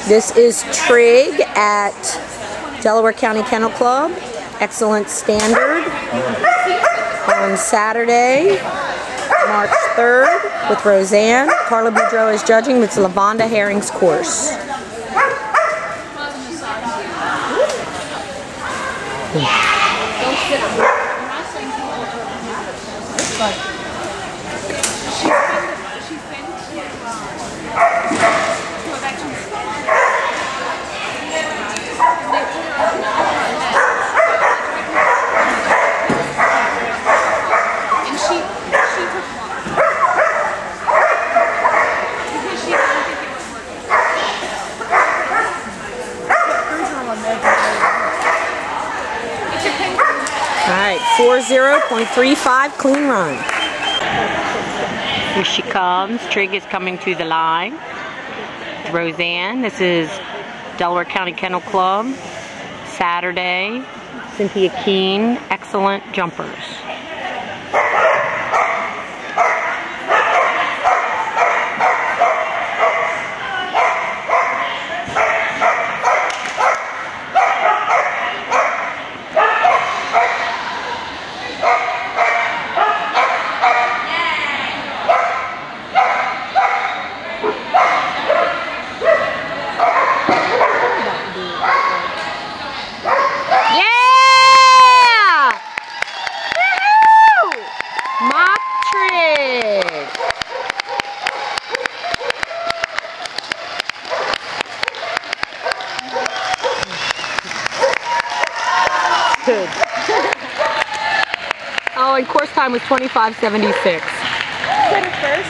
This is Trig at Delaware County Kennel Club. Excellent standard on Saturday, March 3rd with Roseanne. Carla Boudreau is judging with Lavonda Herring's course. Alright, 40.35 clean run. Here she comes. Trig is coming to the line. Roseanne, this is Delaware County Kennel Club. Saturday, Cynthia Keene, excellent jumpers. MACH Trig. Good. Oh, and course time was 25:76.